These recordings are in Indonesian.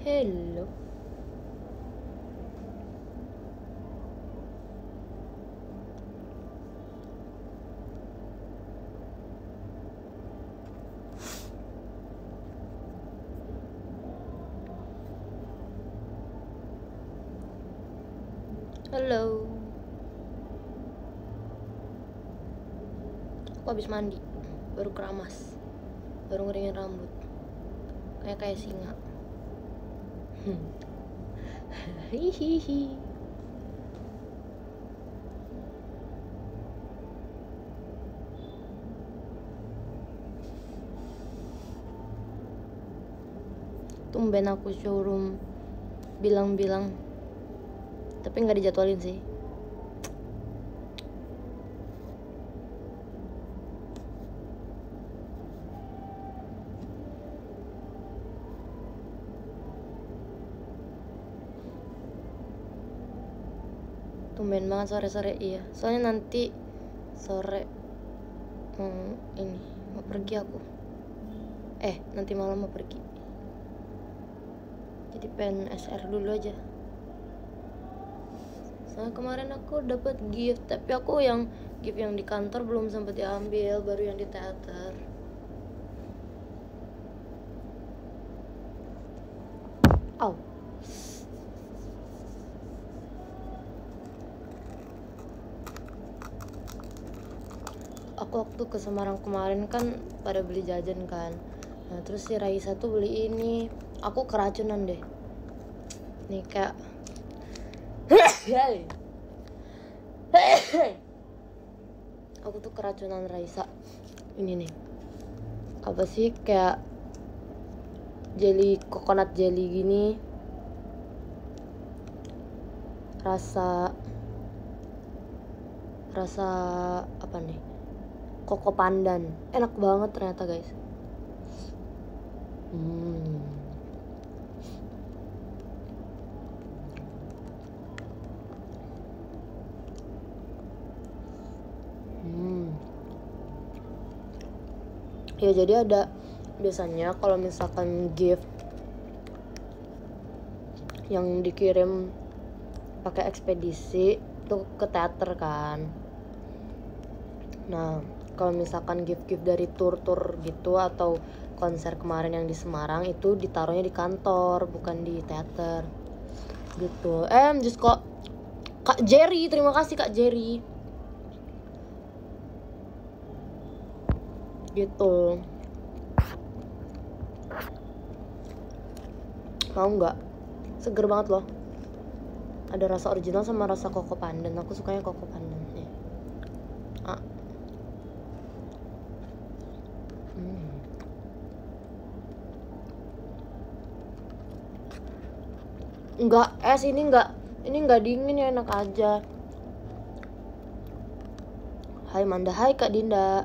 Hello. Halo. Aku habis mandi, baru keramas, baru ngeringin rambut, kayak singa. Hihihi. Tumben aku showroom bilang-bilang, tapi nggak dijadwalin sih. Tumben banget sore-sore, iya. Soalnya nanti sore ini mau pergi aku. Nanti malam mau pergi. Jadi pengen SR dulu aja. Soalnya kemarin aku dapat gift, tapi aku yang gift yang di kantor belum sempat diambil, baru yang di teater. Au. Aku waktu ke Semarang kemarin kan pada beli jajan kan. Nah terus si Raisa tuh beli ini. Aku keracunan deh. Nih kayak aku tuh keracunan Raisa. Ini nih. Apa sih, kayak jelly, coconut jelly gini. Rasa apa nih? Koko pandan. Enak banget ternyata, guys. Ya jadi ada, biasanya kalau misalkan gift yang dikirim pakai ekspedisi tuh ke teater kan. Nah kalau misalkan gift dari tur gitu atau konser kemarin yang di Semarang itu ditaruhnya di kantor, bukan di teater gitu. Just kok Kak Jerry, terima kasih Kak Jerry gitu. Mau nggak? Seger banget loh. Ada rasa original sama rasa koko pandan. Aku sukanya koko pandan nih. Enggak, ini enggak dingin ya, enak aja. Hai Manda, hai Kak Dinda.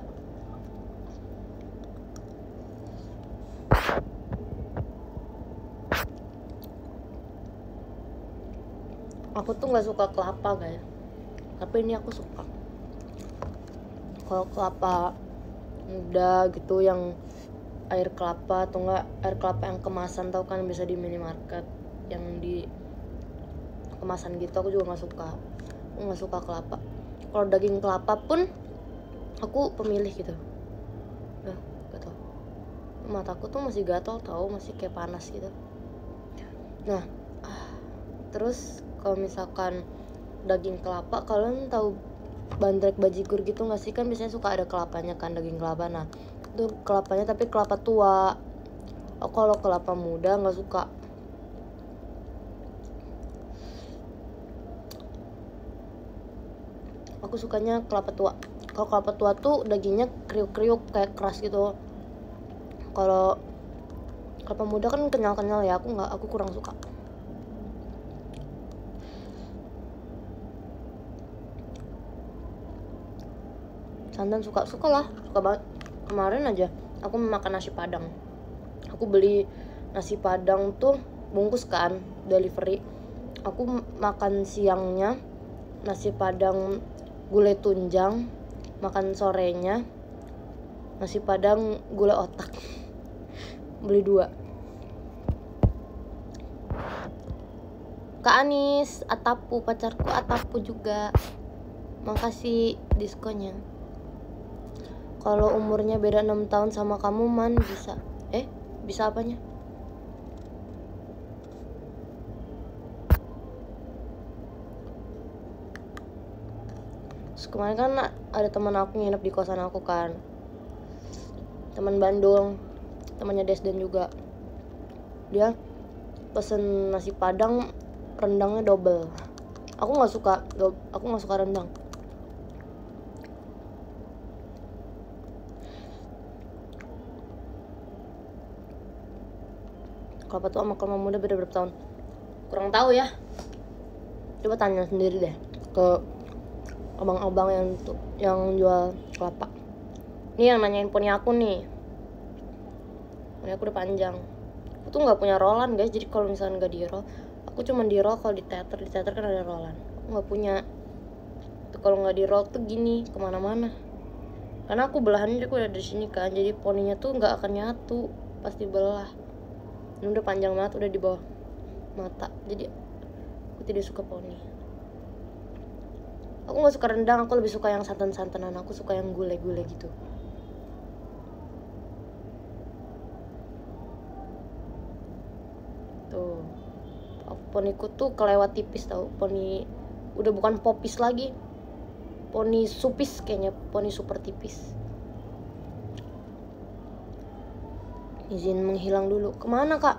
Aku tuh nggak suka kelapa guys, tapi ini aku suka. Kalau kelapa muda gitu, yang air kelapa atau enggak air kelapa yang kemasan, tau kan bisa di minimarket yang di kemasan gitu, aku juga nggak suka. Aku nggak suka kelapa. Kalau daging kelapa pun aku pemilih gitu. Gatal. Mataku tuh masih gatal tau, masih kayak panas gitu. Nah, terus kalau misalkan daging kelapa, kalian tahu bandrek bajigur gitu nggak sih? Kan biasanya suka ada kelapanya kan, daging kelapa. Nah itu kelapanya tapi kelapa tua. Kalau kelapa muda nggak suka. Aku sukanya kelapa tua. Kalau kelapa tua tuh dagingnya kriuk-kriuk kayak keras gitu. Kalau kelapa muda kan kenyal-kenyal ya, aku kurang suka. Santan suka lah, suka banget. Kemarin aja aku makan nasi padang. Aku beli nasi padang tuh bungkus kan, delivery. Aku makan siangnya nasi padang gulai tunjang, makan sorenya nasi padang gulai otak. Beli 2. Kak Anis, Atapu, pacarku Atapu juga. Makasih diskonnya. Kalau umurnya beda 6 tahun sama kamu man bisa. Bisa apanya? Terus kemarin kan ada teman aku nginep di kosan aku kan. Teman Bandung, temannya Desden juga. Dia pesen nasi padang, rendangnya double. Aku nggak suka rendang. Kelapa tua sama kelapa muda beda berapa tahun? Kurang tahu ya. Coba tanya sendiri deh ke abang-abang yang jual kelapa. Ini yang nanyain poni aku nih. Poni aku udah panjang. Aku tuh nggak punya rollan guys. Jadi kalau misalnya nggak di roll, aku cuma di roll kalau di teater kan ada rollan. Aku nggak punya. Kalau nggak di roll tuh gini kemana-mana. Karena aku belahannya udah dari sini kan. Jadi poninya tuh nggak akan nyatu, pasti belah. Ini udah panjang banget, udah di bawah mata. Jadi aku tidak suka poni. Aku nggak suka rendang, aku lebih suka yang santan-santanan. Aku suka yang gulai-gulai gitu. Tuh, poniku tuh kelewat tipis tau. Poni udah bukan popis lagi, poni supis kayaknya, poni super tipis. Izin menghilang dulu. Kemana kak?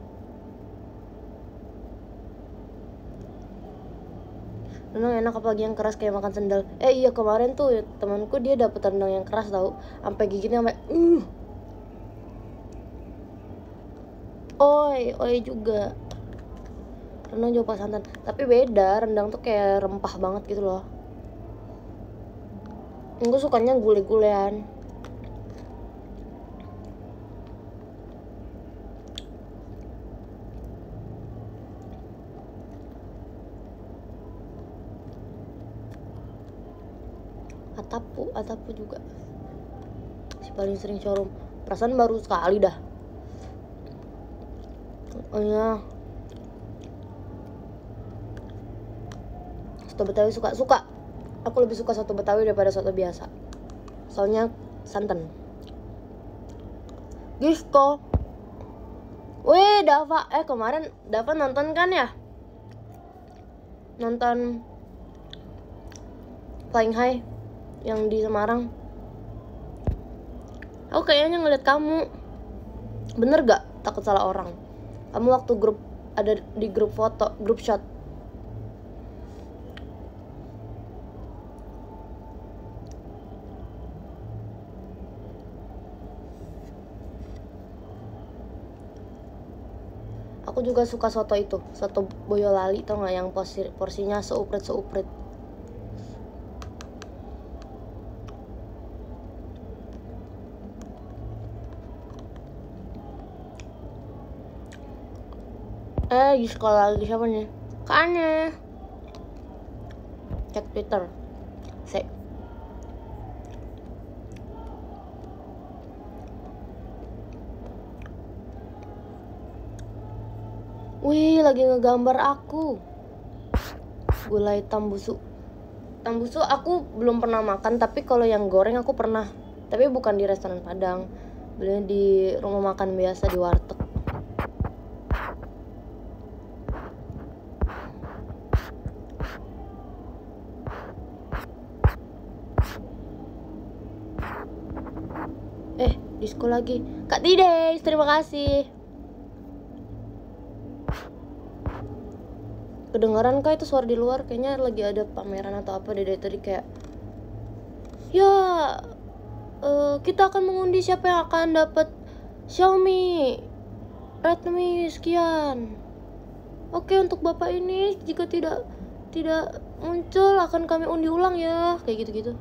Rendang enak apalagi yang keras kayak makan sendal. Iya kemarin tuh temanku dia dapet rendang yang keras tau. Sampai gigitnya sampai Oi juga. Rendang juga santan. Tapi beda, rendang tuh kayak rempah banget gitu loh. Gue sukanya gulai-gulean. Atapu juga si paling sering showroom. Perasaan baru sekali dah. Oh iya, soto Betawi suka. Aku lebih suka soto Betawi daripada soto biasa. Soalnya santan. Gisko. Wih, Dava. Kemarin Dava nonton kan ya? Nonton Flying High yang di Semarang. Aku kayaknya ngeliat kamu. Bener gak? Takut salah orang. Kamu waktu ada di grup foto, grup shot. Aku juga suka soto itu, soto Boyolali, tau gak yang porsinya seuprit. Di sekolah lagi siapa nih? Kane. Cek Twitter. Wih, lagi ngegambar aku. Gulai tambusu. Tambusu aku belum pernah makan, tapi kalau yang goreng aku pernah. Tapi bukan di restoran Padang. Belinya di rumah makan biasa di warteg. Disko lagi. Kak Tides, terima kasih. Kedengaran kah itu suara di luar? Kayaknya lagi ada pameran atau apa dari tadi kayak kita akan mengundi siapa yang akan dapat Xiaomi Redmi sekian. Oke, untuk bapak ini jika tidak muncul akan kami undi ulang ya, kayak gitu-gitu.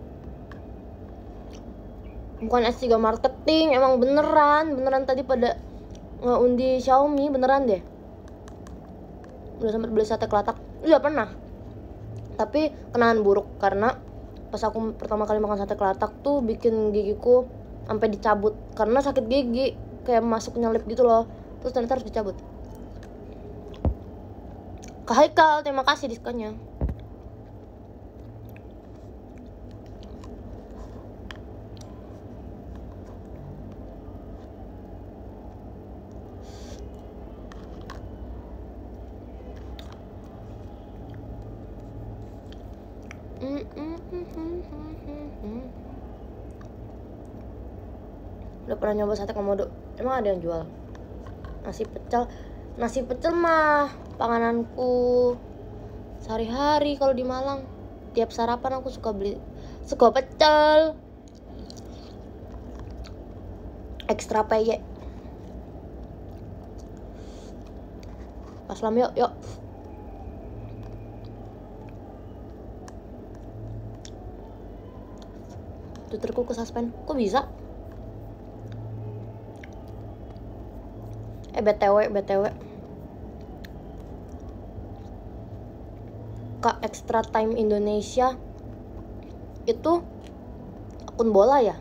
Bukan S3 marketing, emang beneran tadi pada Undi Xiaomi beneran deh. Udah sempet beli sate kelatak. Iya pernah. Tapi kenangan buruk karena pas aku pertama kali makan sate kelatak tuh bikin gigiku sampai dicabut karena sakit gigi, kayak masuk nyelip gitu loh. Terus ternyata harus dicabut. Kak Haikal, terima kasih diskonnya. Udah pernah nyoba sate komodo? Emang ada yang jual? Nasi pecel mah pangananku sehari-hari kalau di Malang. Tiap sarapan aku suka beli sego pecel ekstra peye. Pas lam yuk. Twitterku ke suspend. Kok bisa? BTW Kak Extra Time Indonesia itu akun bola ya?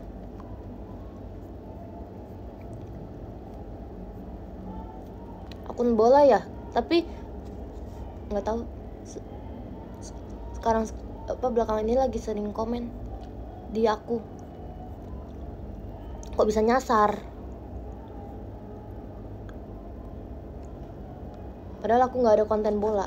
Akun bola ya? Tapi nggak tahu sekarang belakangan ini lagi sering komen di aku. Kok bisa nyasar? Padahal aku nggak ada konten bola.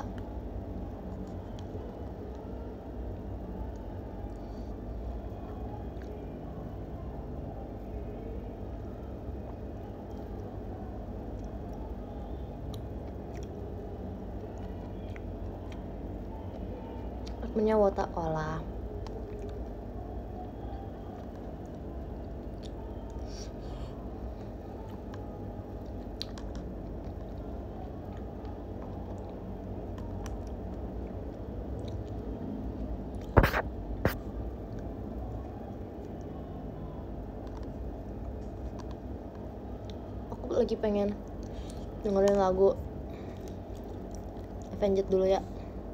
Adminnya wota olah. Lagi pengen dengerin lagu Avenged dulu ya.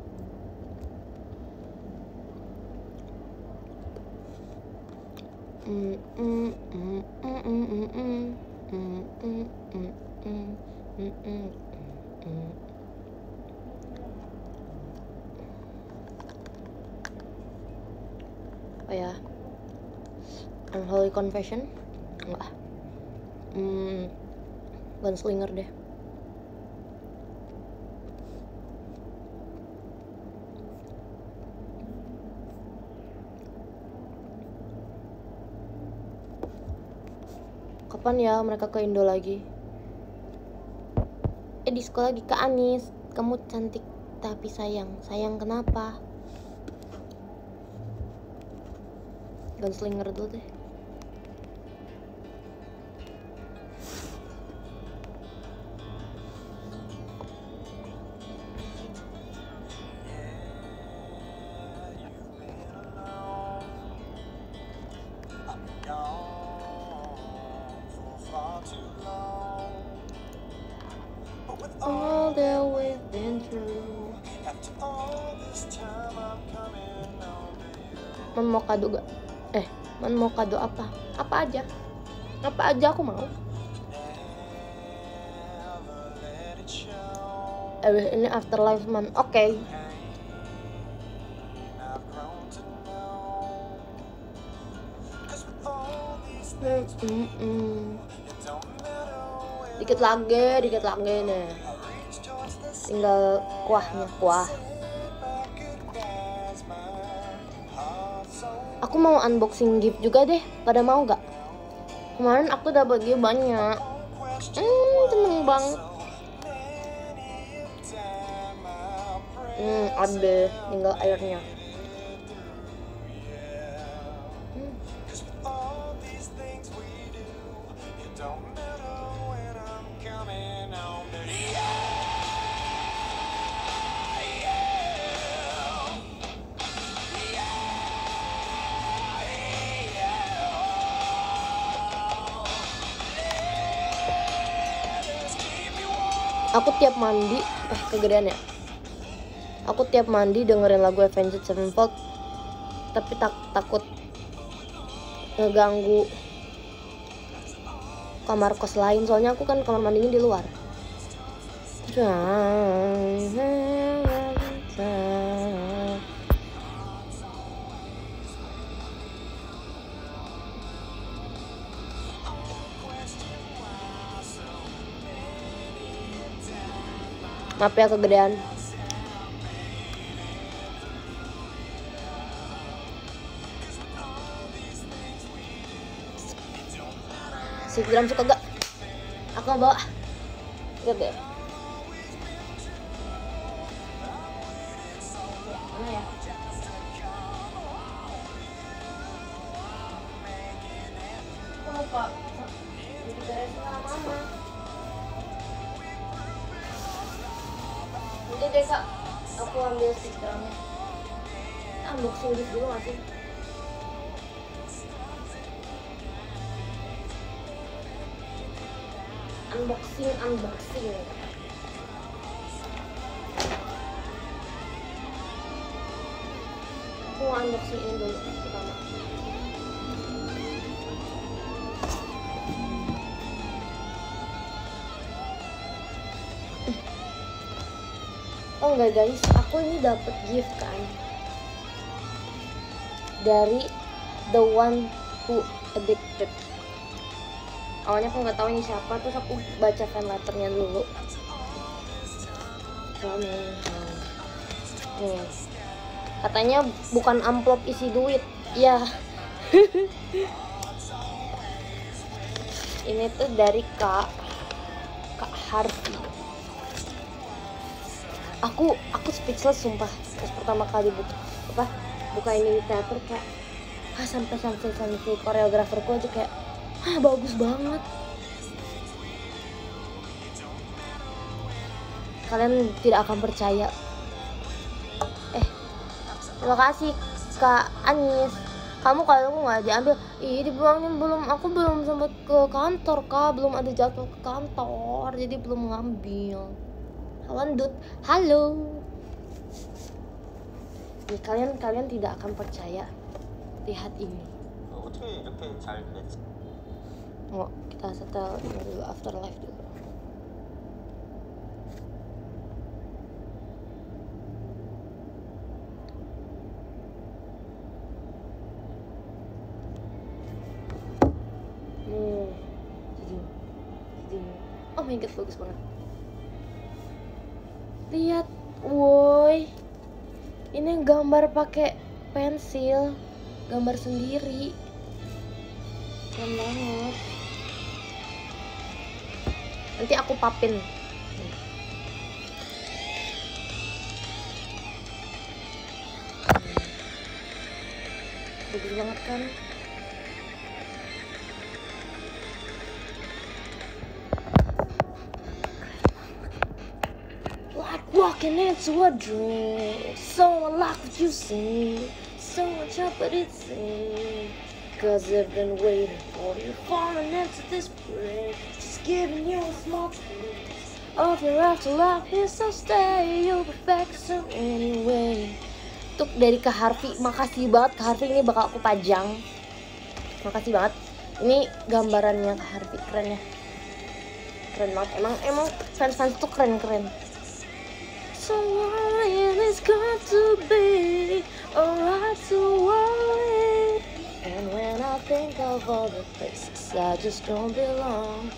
Apa ya? Unholy Confession? Enggak. Gunslinger deh. Kapan ya mereka ke Indo lagi? Disco lagi. Kak Anis, kamu cantik tapi sayang. Sayang kenapa? Gunslinger dulu deh. All that we've been through. Man mau kado gak? Man mau kado apa? Apa aja aku mau. Ini Afterlife man. Oke. Dikit lagi nih. Tinggal kuah. Aku mau unboxing gift juga deh. Pada mau gak? Kemarin aku dapat gift banyak. Seneng banget. Ada tinggal airnya. Aku tiap mandi kegedean ya. Aku tiap mandi dengerin lagu Avenged Sevenfold, tapi takut ngeganggu kamar kos lain, soalnya aku kan kamar mandinya di luar. Maaf ya kegedean. Si Gram suka gak? Aku mau bawa. Lihat deh. Mana ya? Aku lupa. Diberesin sama mama. Udah deh kak, aku ambil stick dramnya. Unboxing gift dulu gak sih? Unboxing. Aku unboxing ini dulu pertama. Oh enggak guys, aku ini dapet gift kan dari The One Who Addicted. Awalnya aku nggak tahu ini siapa, terus aku baca fan letternya dulu. Nih, katanya bukan amplop isi duit, ya. Ini tuh dari Kak Harvey. Aku speechless sumpah pas pertama kali buka ini di teater, kayak sampai koreograferku aja kayak bagus banget. Kalian tidak akan percaya. Terima kasih Kak Anis. Kamu kalau aku nggak diambil, dibilangnya aku belum sempat ke kantor Kak, belum ada jadwal ke kantor, jadi belum ngambil. Halo. Nih, kalian tidak akan percaya. Lihat ini. Kita setel dulu Afterlife dulu. Oh my god, bagus banget. Lihat, woi. Ini gambar pakai pensil, gambar sendiri. Keren banget. Nanti aku papin. Bagus banget kan? Like walking into a dream, so unlike what you see, so much up but it's in. Cause I've been waiting for you, falling into this break, just giving you a small taste of your afterlife. Yes, I'll stay, you'll be back soon anyway. Untuk dari Kak Harvey, makasih banget Kak Harvey, ini bakal aku pajang. Makasih banget. Ini gambarannya Kak Harvey, keren ya. Keren banget, emang fans tuh keren. So worried it's got to be alright to worry. And when I think of all the places I just don't belong,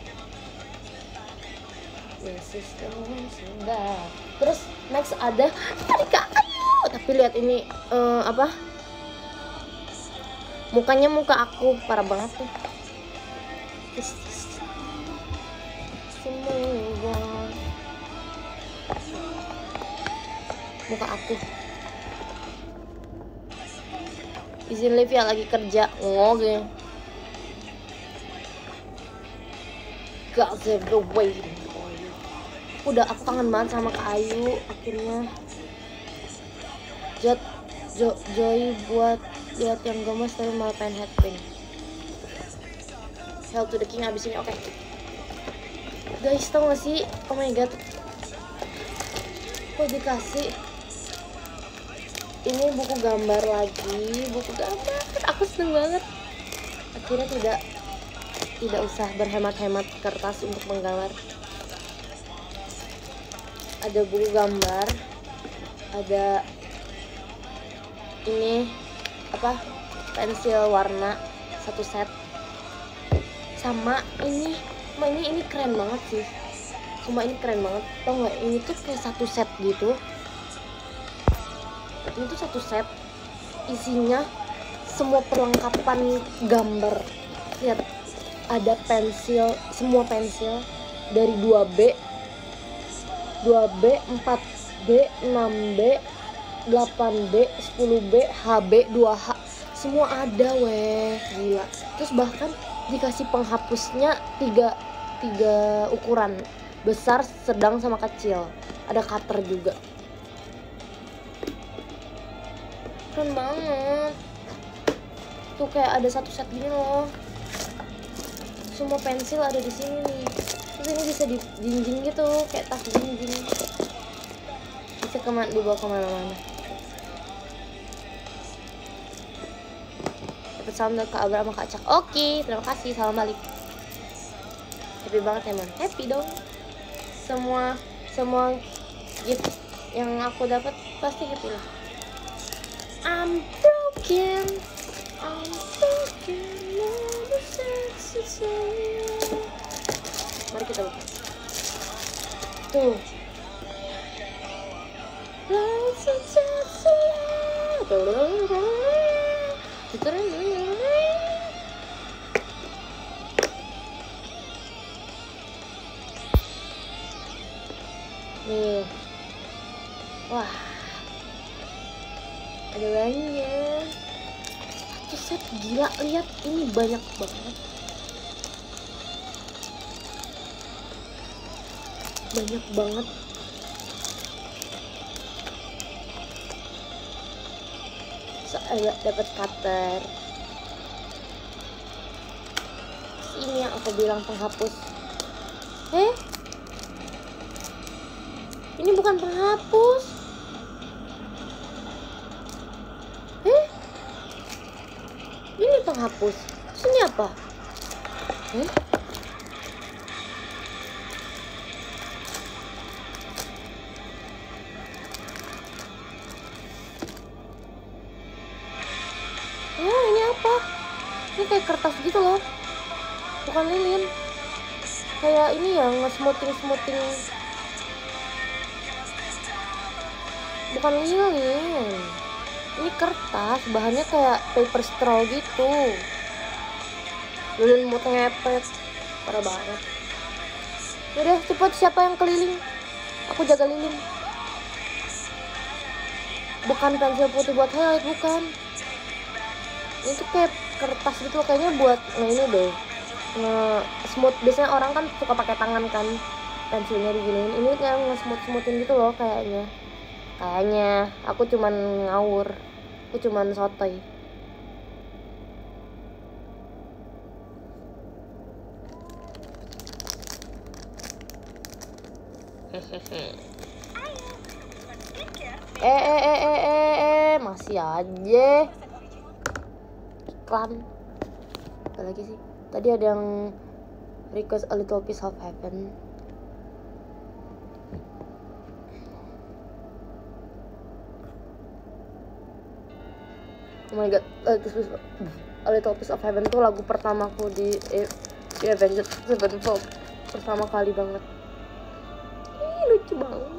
this is the one so bad. Terus next ada Kak Ayu. Tapi lihat ini mukanya muka aku parah banget tuh. Muka aku. Izin live ya, lagi kerja. Oke. God's ever waiting for you. Udah, aku kangen banget sama Kak Ayu akhirnya. Joy buat lihat yang gemes tapi malah pengen headbang. Hell to the King abis ini, oke. Guys, tau gak sih? Oh my god, kok dikasih ini buku gambar lagi, buku gambar. Aku seneng banget. Akhirnya tidak usah berhemat-hemat kertas untuk menggambar. Ada buku gambar, ada ini apa, pensil warna satu set, sama ini keren banget sih. Cuma ini keren banget, tau nggak? Ini tuh kayak satu set gitu. Ini tuh satu set, isinya semua perlengkapan gambar. Lihat, ada pensil, semua pensil dari 2B, 4B, 6B, 8B, 10B, HB, 2H, semua ada weh, gila. Terus bahkan dikasih penghapusnya tiga ukuran, besar, sedang, sama kecil. Ada cutter juga. Keren banget. Tuh kayak ada satu set gini loh. Semua pensil ada di sini nih. Terus ini bisa dijinjing gitu, kayak tas jinjing. Bisa dibawa kemana-mana. Dapat salam dari Kak Abra sama Kak Cak. Oke, terima kasih, salam balik. Happy banget emang. Happy dong. Semua gift yang aku dapat pasti happy lah. I'm broken. Mari kita buka. Tuh. Nih. Wah. Ada banyak. Satu set, gila, lihat ini banyak banget. Banyak banget. Dapat cutter. Ini yang aku bilang penghapus. Ini bukan penghapus. Ini penghapus. Terus ini apa? Ini apa? Ini kayak kertas gitu loh. Bukan lilin. Kayak ini ya, nge-smoothing. Bukan lilin. Ini kertas, bahannya kayak paper straw gitu. Lilin buat ngepet. Parah banget. Yaudah, cepet, siapa yang keliling? Aku jaga lilin. Bukan pensil putih buat highlight, bukan. Ini tuh kayak kertas gitu, kayaknya buat ini deh, nge-smooth. Biasanya orang kan suka pakai tangan kan, pensilnya diginiin. Ini kayak nge-smoothin gitu loh kayaknya. Aku cuman ngawur, aku cuman sotoy. Masih aja iklan. Apa lagi sih? Tadi ada yang request A Little Piece of Heaven. Oh my god, A Little Piece of Heaven tuh lagu pertamaku di Avengers Sevenfold. Pertama kali banget. Lucu banget.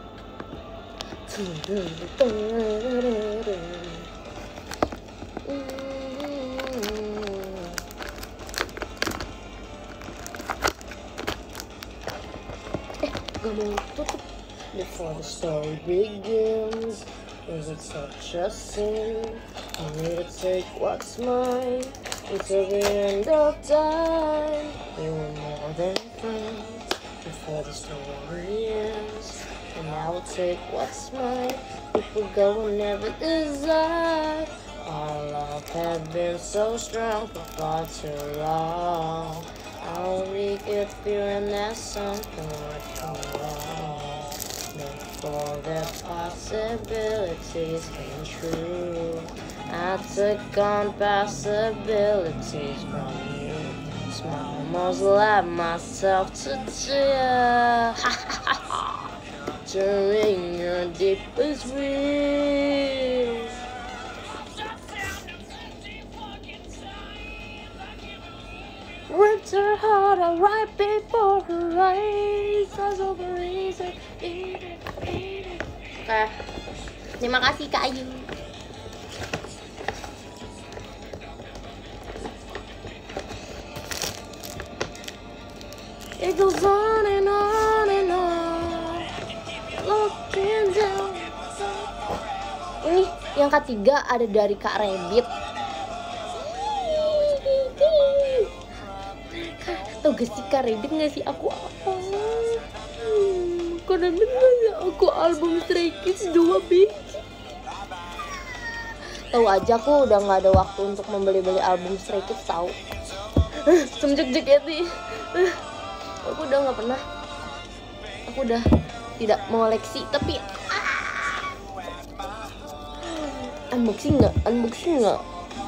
Gak mau tutup. Before the story begins, is it such a sin for me to take what's mine? Until the end of time, we were more than friends. Before the story ends, and I will take what's mine. People go and never desire. Our love had been so strong for far too long. I'll make it feeling that something went wrong before the possibilities came true. I took on possibilities from you. Smile, almost let myself to tear. During your deepest dreams. Ripped her heart out right before her eyes. Oke, terima kasih Kak Ayu. It goes on and on and on. Looking down. Ini yang ketiga ada dari Kak Rabbit. Tau gak sih Kak Rabbit ngasih aku apa? Kak Rabbit ngasih aku album Stray Kids 2 biji. Tahu aja aku udah nggak ada waktu untuk membeli-beli album Stray Kids tahu. Semenjak JKT. Aku udah nggak pernah. Aku udah tidak mengoleksi, tapi unboxing nggak? Unboxing nggak?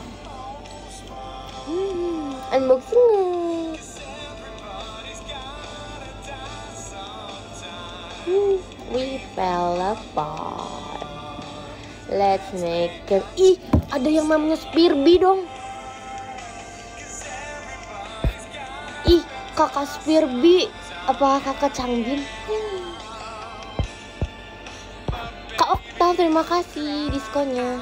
We fell apart. Let's make an... Ih, ada yang namanya Spirby dong. Ih, kakak Spirby. Apa kakak Changbin? Kak Okta, terima kasih diskonnya.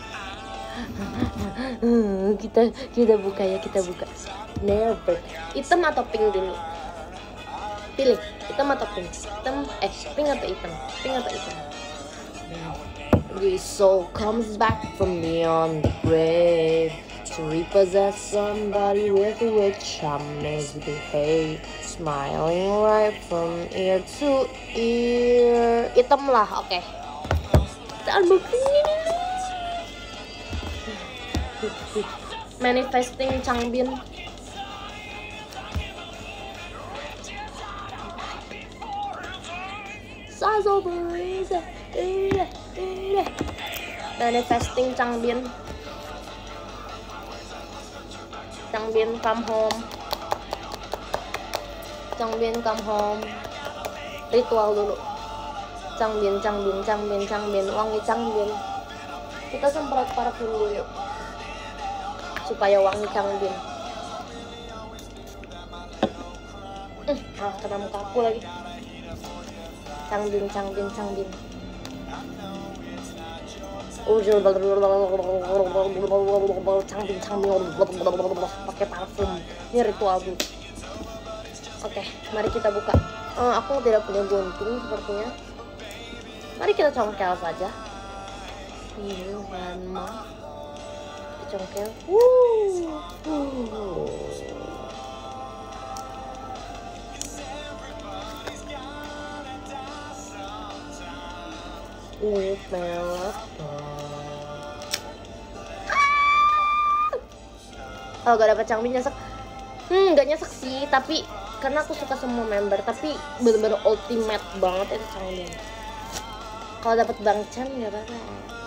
Kita buka ya, kita buka. Never. Hitam atau pink dulu? Pilih, hitam atau pink? Pink atau hitam? Pink atau hitam? This soul comes back from beyond the grave to repossess somebody with which I misbehave. Smiling right from ear to ear. Hitam lah, oke. Kita unboxing ini. Manifesting Changbin. Manifesting Changbin. Changbin come home. Changbin come home. Ritual dulu. Changbin, Changbin, Changbin, Changbin, wangi Changbin. Kita semprot parfum dulu supaya wangi Changbin. Kena muka aku lagi. Changbin, Changbin, Changbin. Changbin, Changbin. Pakai parfum. Ini ritual dulu. Oke, mari kita buka. Aku tidak punya gunting sepertinya. Mari kita congkel saja. Congkel. Kalau gak dapet Changbin nyesek. Gak nyesek sih, tapi karena aku suka semua member, tapi bener-bener ultimate banget itu Changbin. Kalau dapet Bang Chan gak apa-apa.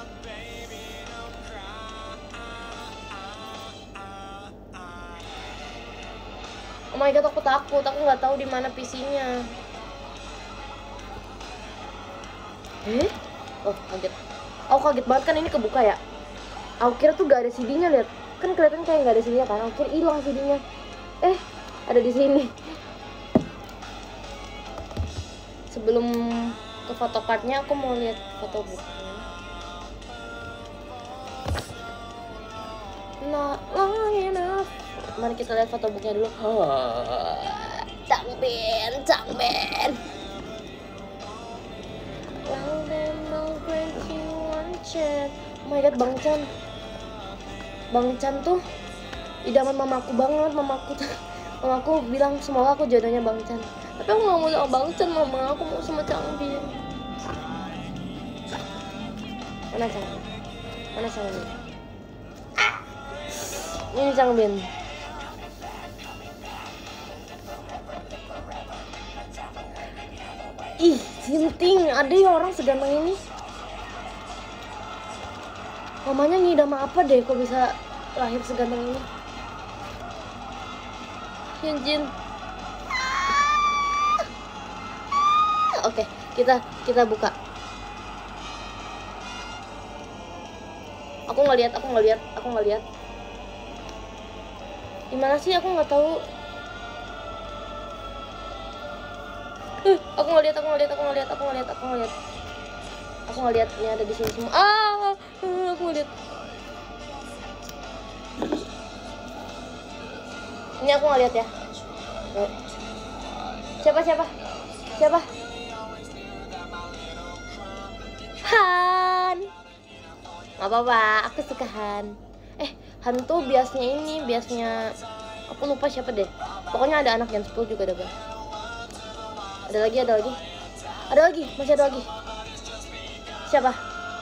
Oh my god, aku takut. Aku nggak tahu di mana PC-nya. Oh, kaget. Aku kaget banget kan ini kebuka ya. Aku kira tuh gak ada CD-nya, lihat. Kan kelihatan kayak gak ada CD-nya kan. Aku kira hilang CD-nya. Ada di sini. Sebelum ke photocardnya aku mau lihat foto bukunya. Not long enough. Mari kita lihat foto bukunya dulu. Changbin, Changbin. Well then I'll grant you one chance. Oh my god, Bang Chan. Bang Chan tuh idaman mamaku banget. Mamaku bilang semoga aku jodohnya Bang Chan. Tapi aku gak mau sama Bang Chan, mama. Aku mau sama Changbin. Mana Changbin? Mana Changbin? Ini Changbin. Ih, sinting, ada ya orang seganteng ini. Mamanya ngidam apa deh kok bisa lahir seganteng ini. Hyunjin. Oke, kita buka. Aku nggak lihat. Gimana sih? Aku nggak tahu. Aku nggak lihat. Ini ada di sini semua. Aku nggak lihat. Ini aku nggak lihat ya. Siapa? Han. Gak apa-apa, aku suka Han. Han tuh biasanya aku lupa siapa deh. Pokoknya ada anak Gen 10 juga ada, Bang. Ada lagi, masih ada lagi. Siapa?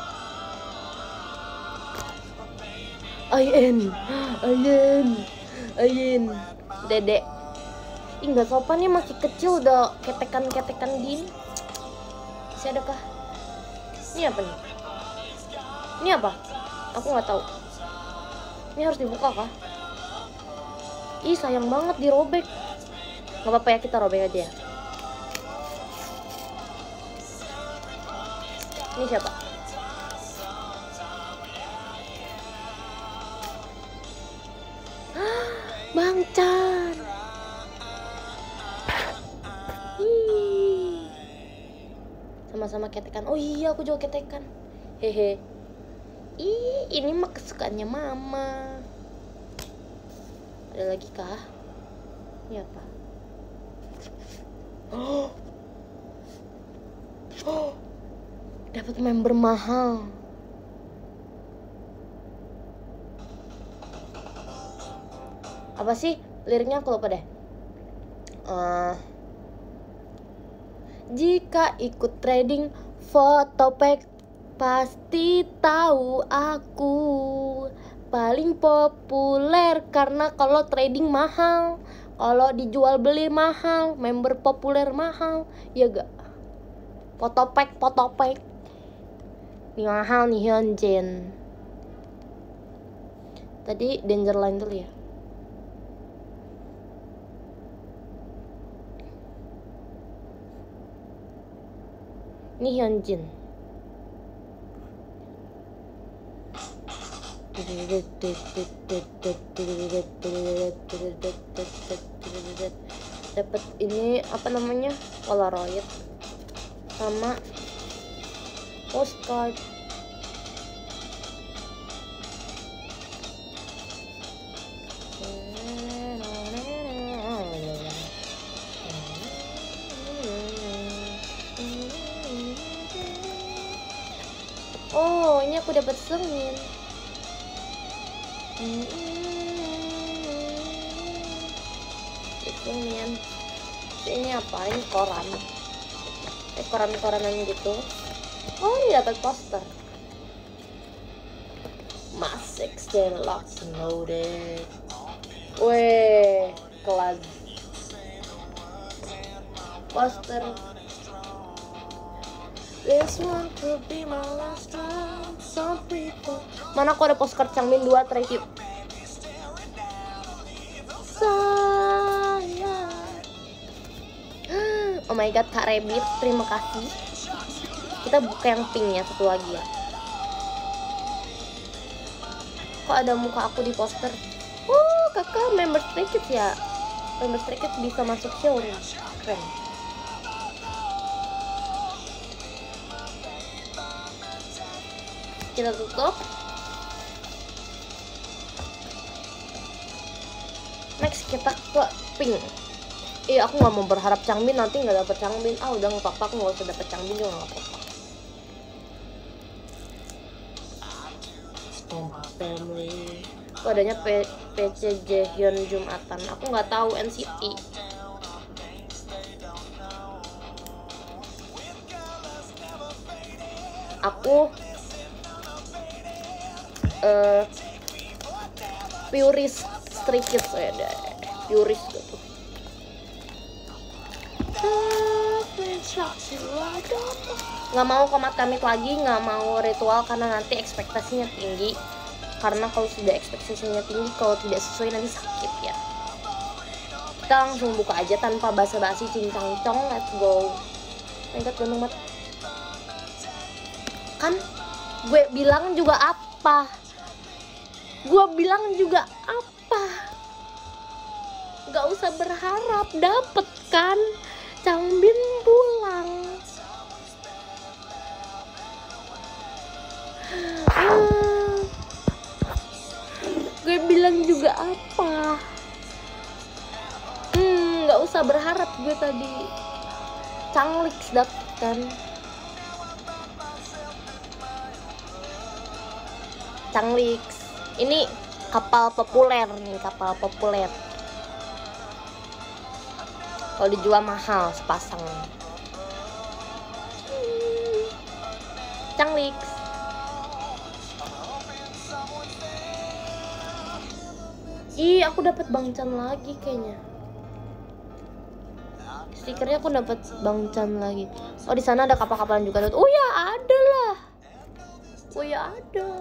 Ayen. Dedek. Ih, nggak sopan nih, masih kecil udah ketekan gini. Masih ada kah? Ini apa nih? Ini apa? Aku nggak tahu. Ini harus dibuka kah? Ih, sayang banget dirobek. Nggak apa-apa ya, kita robek aja ya. Ini siapa? Bang Chan. Sama-sama ketekan. Oh iya, aku juga ketekan. Hehe. Ih, ini mah kesukaannya mama. Ada lagi kah? Ini apa? Dapat member mahal. Apa sih liriknya, aku lupa deh. Jika ikut trading Fotopack pasti tahu aku paling populer, karena kalau trading mahal, kalau dijual beli mahal, member populer mahal, ya gak? Fotopack ini mahal nih Hyunjin. Tadi Danger Line dulu ya. Ini Hyunjin. Dapat ini apa namanya, Polaroid sama postcard. Oh, ini aku dapat Seungmin. Seungmin. Ini apa? Ini koran. Koran-koranan gitu. Oh, ini dapat poster. Mass Extend Locked and Loaded. Weh, kelas. Poster. This one could be my last time. Some people. Mana aku ada postcard Changmin 2 thank you. Sayang. Oh my god, Kak Rabbit, terima kasih. Kita buka yang pinknya satu lagi ya. Kok ada muka aku di poster? Oh, kakak member Stray Kids ya. Member Stray Kids bisa masuk showroom. Keren. Kita tutup. Next kita ke pink. Aku nggak mau berharap Changbin nanti nggak dapet Changbin. Udah nggak apa-apa, aku nggak usah dapet Changbin juga nggak apa-apa. Family. Kok adanya PC Jaehyun Jumatan. Aku nggak tahu NCT. Aku purist Stray Kids ya, purist gitu. Nggak mau komat kamit lagi, nggak mau ritual karena nanti ekspektasinya tinggi. Karena kalau sudah ekspektasinya tinggi, kalau tidak sesuai nanti sakit ya. Kita langsung buka aja tanpa basa-basi, cincang-cong, let's go. Enggak ganteng banget. Kan gue bilang juga apa? Gak usah berharap dapet kan. Changbin pulang. Gue bilang juga apa? Gak usah berharap gue tadi. Changlix dapet kan. Changlix. Ini kapal populer nih, kapal populer. Kalau dijual mahal sepasang. Changlix. Ih, aku dapat Bang Chan lagi kayaknya. Stikernya aku dapat Bang Chan lagi. Oh, di sana ada kapal-kapalan juga. Oh ya, ada lah. Oh ya, ada.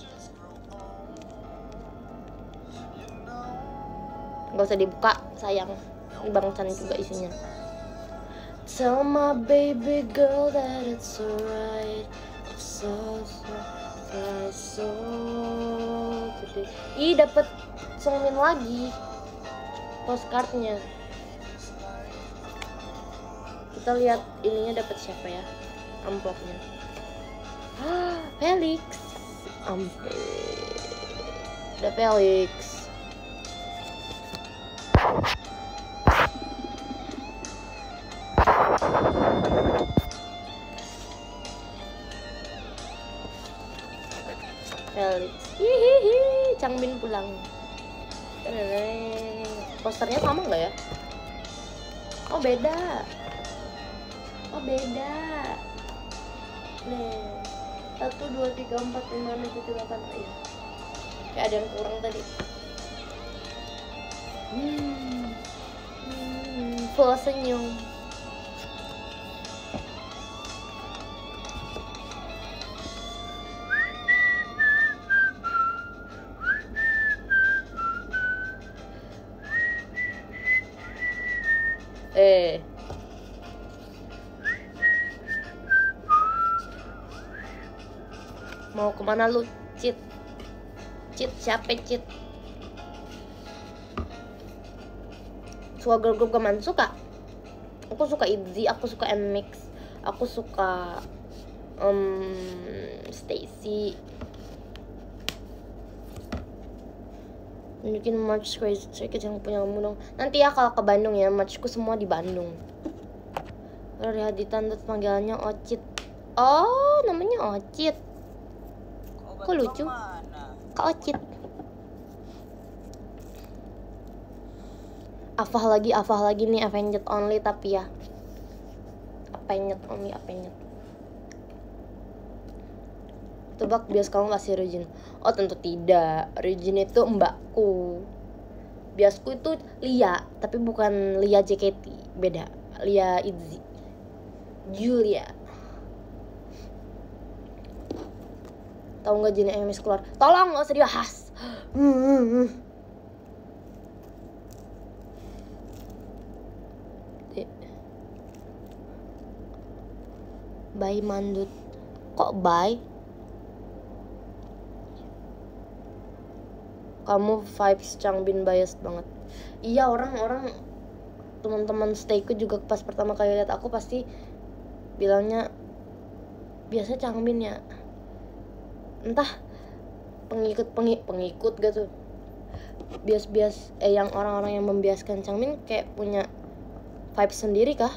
Gak usah dibuka, sayang. Ini Bang Chan juga isinya. Tell my baby girl that it's alright. So today. Ih, dapet Songmin lagi postcardnya. Kita lihat ininya dapat siapa ya, amplopnya. Felix. Ada Felix. Felix. Hihihi, Changbin pulang. Posternya sama nggak ya? Oh beda. Nih, 1, 2, 3, 4, 5, 6, 7, 8. Ya. Kayak ada yang kurang tadi. Full senyum. Mau kemana lu, Cit? Siapa Cit? Suka girl group gaman? Suka. Aku suka ITZY, aku suka NMIXX, aku suka Stacy. Nunjukin merch Crazy Stray Kids yang punya kamu dong. Nanti ya kalau ke Bandung ya, merchku semua di Bandung. Rari Haditan, panggilannya Ocit. Oh, namanya Ocit. Kok lucu? Kak Ocit. Afah lagi nih, Avenged Only tapi ya. Avenged Only. Tebak bias kamu pasti Ryujin. Oh tentu tidak. Ryujin itu mbakku. Biasku itu Lia, tapi bukan Lia JKT, beda. Lia ITZY. Julia. Tahu nggak Jin Emis keluar? Tolong nggak usah dibahas. Bye mandut. Kok bye? Kamu vibes Changbin bias banget. Iya, orang-orang teman-teman stayku juga pas pertama kali lihat aku pasti bilangnya biasa Changbin ya. Entah pengikut gitu. Bias yang orang-orang yang membiaskan Changbin kayak punya vibes sendiri kah?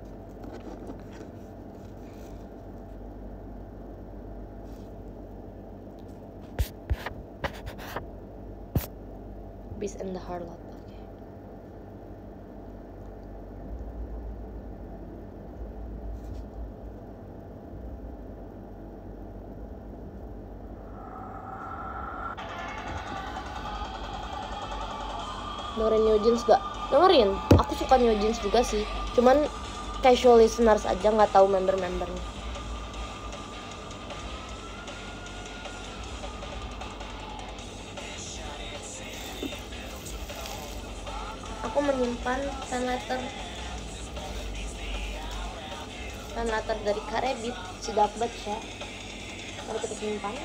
Beast and the Harlot. Okay. Dengerin New Jeans gak? Dengerin. Aku suka New Jeans juga sih. Cuman casual listeners aja, nggak tahu member-membernya. Aku menyimpan fan letter dari Karebit, sudah baca. Mari kita simpan.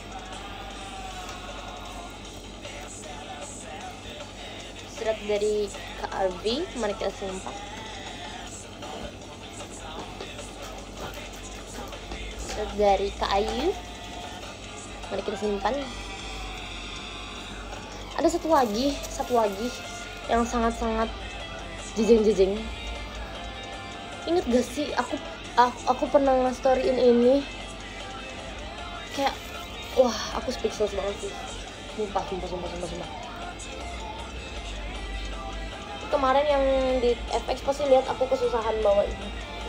Surat dari KRV, mari kita simpan. Surat dari KAyu, mari kita simpan. Ada satu lagi yang sangat-sangat jejeng. Ingat gak sih aku pernah nge-storyin ini, kayak wah aku speechless banget sih, sumpah. Kemarin yang di FX pasti lihat aku kesusahan bawa ini.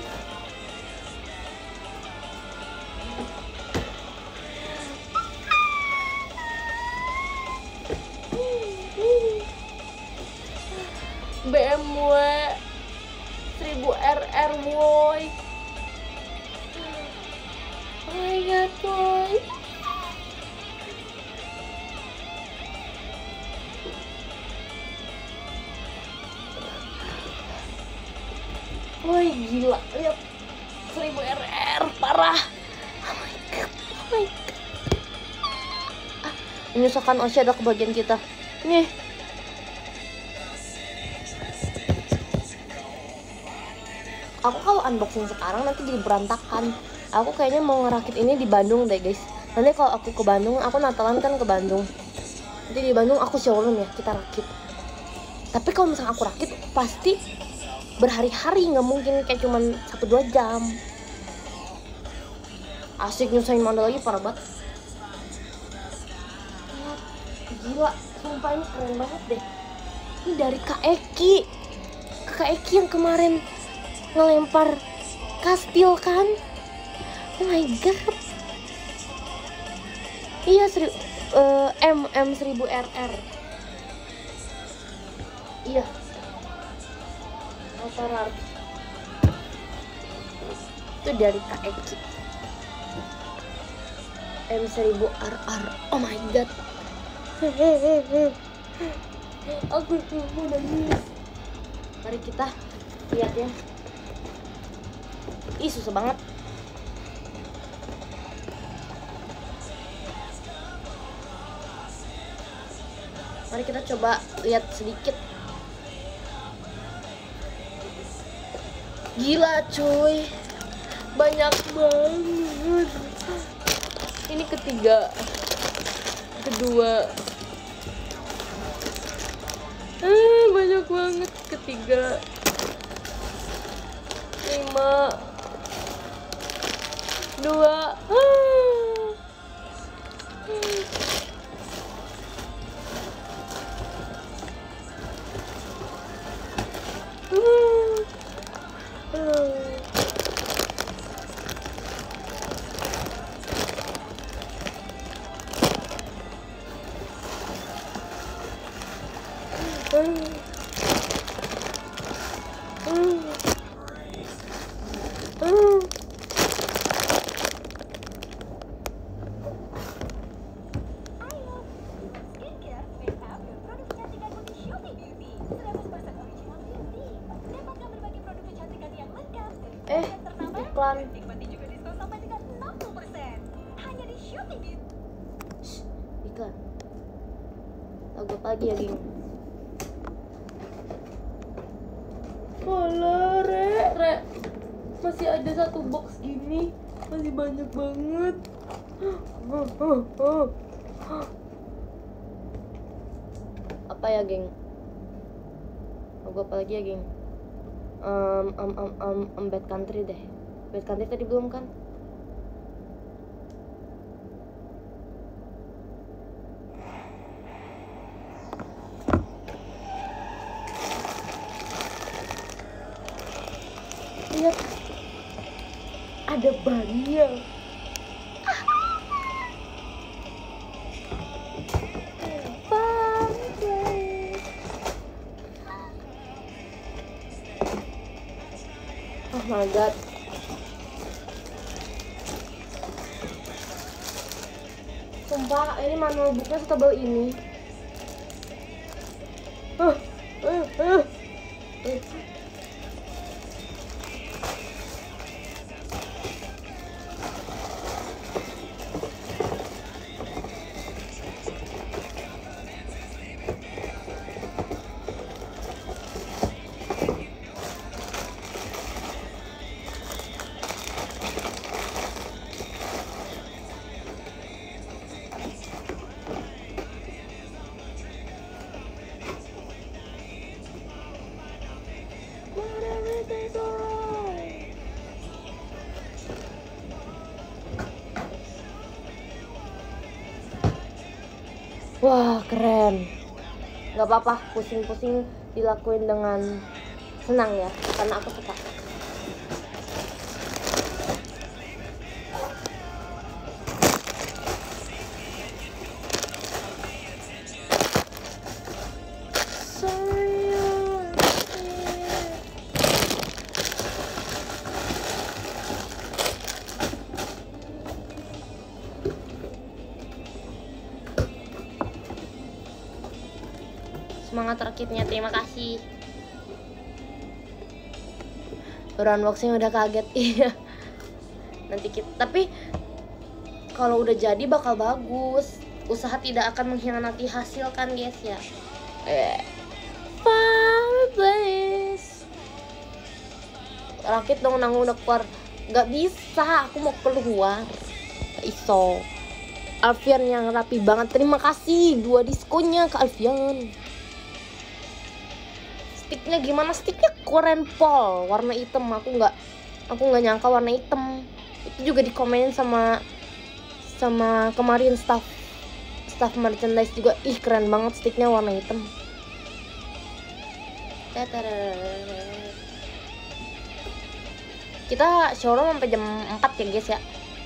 BMW 1000RR boy. Oh my god boy. Woi gila, lihat 1000RR parah. Oh my god. Menyusahkan Osha, ada kebagian kita. Nih. Aku kalau unboxing sekarang nanti jadi berantakan. Aku kayaknya mau ngerakit ini di Bandung deh guys. Nanti kalau aku ke Bandung, aku Natalan kan ke Bandung. Nanti di Bandung aku showroom ya, kita rakit. Tapi kalau misalnya aku rakit pasti berhari-hari, nggak mungkin kayak cuman 1-2 jam. Asik nyusahin Manda lagi, parah banget. Gila, sumpah ini keren banget deh. Ini dari Kak Eki yang kemarin ngelempar kastil kan. Oh my god. Iya, M1000RR. Iya. Motor itu dari Kak Eki. M1000RR. Oh my god. Aku mau nangis. Mari kita lihat ya. Ih, susah banget. Mari kita coba lihat sedikit. Gila cuy, banyak banget. Ini kedua. Banyak banget. Ketiga, 5, 2. Iklan. Iklan. Lagu apa lagi ya, geng? Alah, Re. Masih ada satu box gini. Masih banyak banget. Apa ya, geng? Lagu apa lagi ya, geng? Bad Country deh. Bad Country tadi belum kan? Lihat, ada bannya. my god. Sumpah ini manual booknya setebal ini. Wah keren. Gak apa-apa pusing-pusing dilakuin dengan senang ya, karena aku suka. Semangat rakitnya, terima kasih. Baru unboxing udah kaget. Iya. Nanti kita, tapi kalau udah jadi bakal bagus. Usaha tidak akan mengkhianati hasil kan guys ya. Fireplace. Rakit dong, nang udah keluar. Gak bisa, aku mau keluar. Gak iso. Alfian yang rapi banget, terima kasih 2 diskonya ke Alfian. Sticknya gimana? Sticknya keren pol, warna hitam. Aku nggak nyangka warna hitam. Itu juga dikomenin sama kemarin staff merchandise juga. Ih keren banget sticknya warna hitam. Kita showroom sampai jam 4 ya guys ya.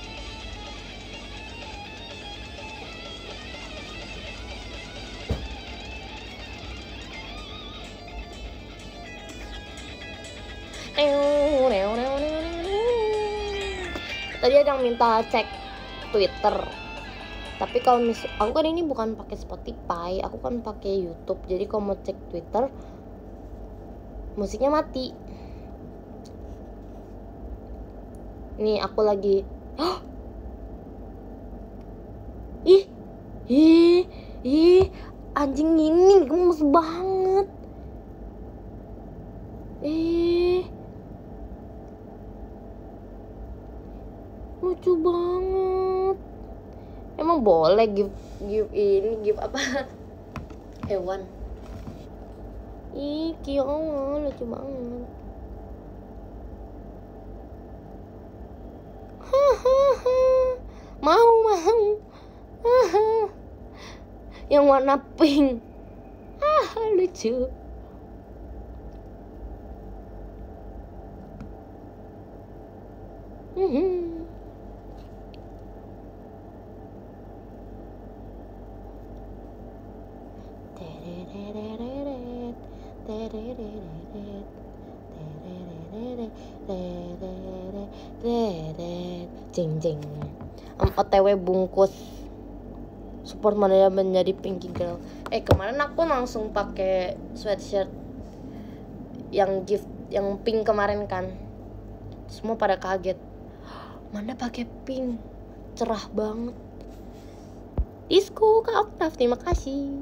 Tadi ada yang minta cek Twitter. Tapi kalau aku kan ini bukan pakai Spotify, aku kan pakai YouTube. Jadi kalau mau cek Twitter, musiknya mati. Nih aku lagi. Ih, anjing ini gemes banget. Lucu banget. Emang boleh give apa hewan? Ih kiong, lucu banget. Mau yang warna pink. Lucu. Jeng OTW bungkus support Manila menjadi Pinky Girl. Kemarin aku langsung pakai sweatshirt yang gift yang pink kemarin kan. Semua pada kaget. Mana pakai pink, cerah banget. Disco Kak Octave, terima kasih.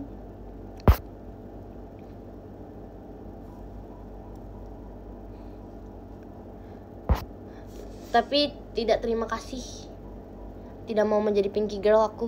Tapi tidak terima kasih. Tidak mau menjadi Pinky Girl aku.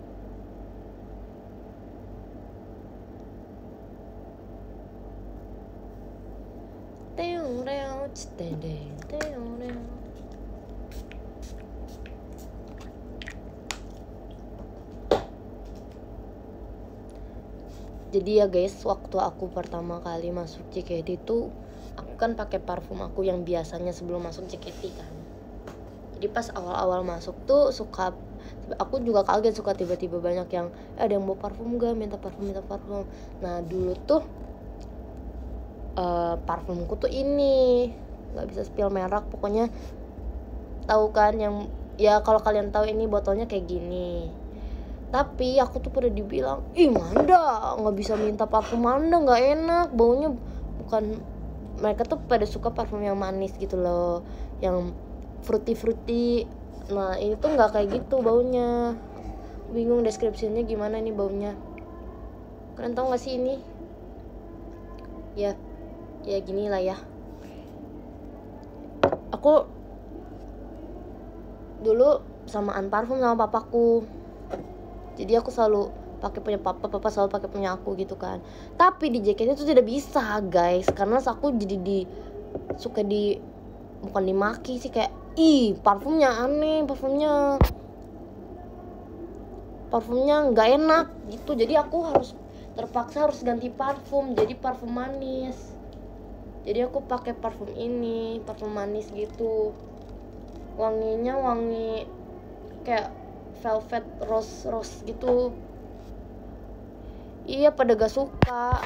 Jadi ya guys, waktu aku pertama kali masuk JKT itu, aku kan pakai parfum aku yang biasanya sebelum masuk JKT kan. Jadi pas awal-awal masuk tuh aku juga kaget, suka tiba-tiba banyak yang ada yang mau parfum gak, minta parfum. Nah dulu tuh parfumku tuh ini nggak bisa spill merek, pokoknya tahu kan yang ya, kalau kalian tahu ini botolnya kayak gini. Tapi aku tuh pada dibilang, ih Manda nggak bisa minta parfum Manda, nggak enak baunya. Bukan, mereka tuh pada suka parfum yang manis gitu loh, yang fruity. Nah ini tuh nggak kayak gitu baunya. Bingung deskripsinya gimana nih baunya. Kalian tahu nggak sih ini? Ya gini lah ya. Aku dulu samaan parfum sama papaku, jadi aku selalu pakai punya papa selalu pakai punya aku gitu kan. Tapi di JKT itu tidak bisa guys, karena aku jadi suka bukan dimaki sih, kayak ih parfumnya aneh, parfumnya nggak enak gitu. Jadi aku terpaksa harus ganti parfum, jadi parfum manis. Jadi aku pakai parfum ini, parfum manis gitu. Wanginya wangi kayak velvet rose gitu. Iya pada gak suka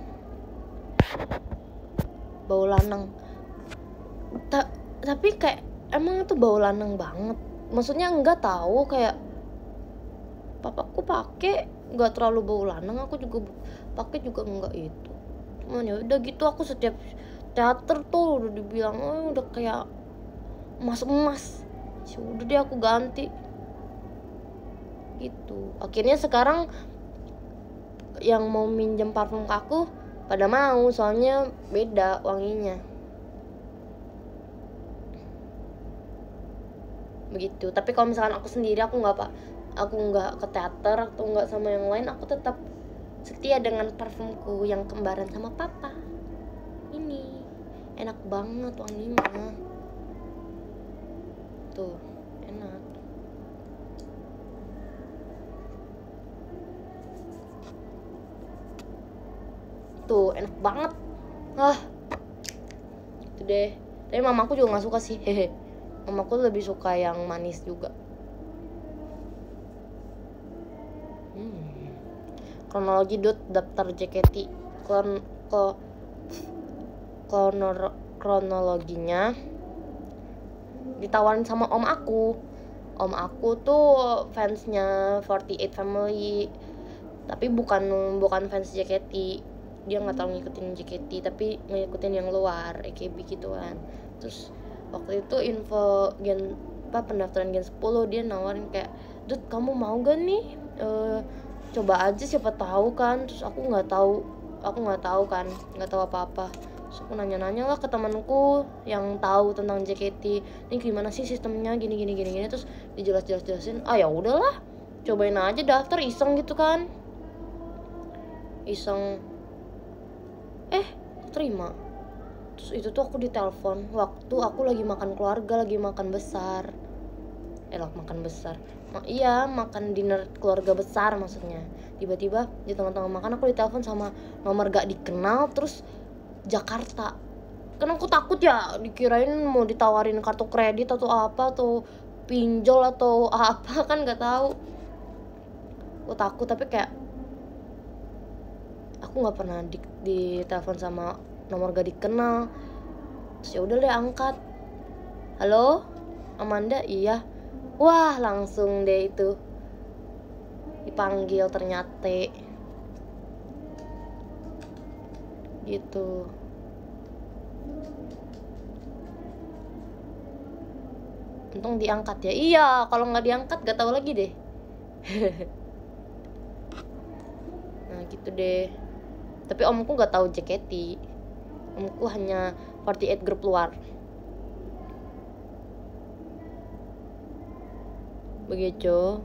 bau lanang. Tapi kayak emang itu bau lanang banget. Maksudnya nggak tahu, kayak papaku pakai nggak terlalu bau lanang, aku juga pakai juga nggak itu. Cuman ya udah gitu, aku setiap teater tuh udah dibilang udah kayak emas. Udah deh aku ganti gitu. Akhirnya sekarang yang mau minjem parfum ke aku pada mau, soalnya beda wanginya begitu. Tapi kalau misalkan aku sendiri, aku nggak ke teater atau nggak sama yang lain, aku tetap setia dengan parfumku yang kembaran sama papa. Ini enak banget wanginya tuh, enak. Tuh enak banget. Itu deh. Tapi mamaku juga nggak suka sih, hehe. Mamaku lebih suka yang manis juga. Kronologi daftar JKT. Kronologinya ditawarin sama om aku. Om aku tuh fansnya 48 Family, tapi bukan fans JKT. Dia nggak terlalu ngikutin JKT, tapi ngikutin yang luar, AKB gitu kan. Terus waktu itu info pendaftaran Gen 10, dia nawarin kayak, "Dut, kamu mau gak nih coba aja, siapa tahu kan." Terus aku nggak tahu kan, nggak tahu apa-apa. Terus aku nanya-nanya lah ke temanku yang tahu tentang JKT, ini gimana sih sistemnya, gini. Terus dijelasin, ya udahlah, cobain aja daftar iseng gitu kan. Iseng terima. Terus itu tuh aku ditelepon waktu aku lagi makan keluarga, lagi makan besar. Makan dinner keluarga besar maksudnya. Tiba-tiba di tengah-tengah makan aku ditelepon sama nomor gak dikenal, terus Jakarta. Kan aku takut ya, dikirain mau ditawarin kartu kredit atau apa, atau pinjol atau apa kan, nggak tahu. Aku takut, tapi kayak aku nggak pernah ditelepon sama nomor gak dikenal. Terus ya udah deh, angkat. Halo, Amanda? Iya. Wah, langsung deh itu dipanggil ternyata gitu. Untung diangkat ya. Iya, kalau nggak diangkat gak tahu lagi deh. Nah gitu deh. Tapi omku nggak tahu JKT. Omku hanya 48 grup luar. Begitu.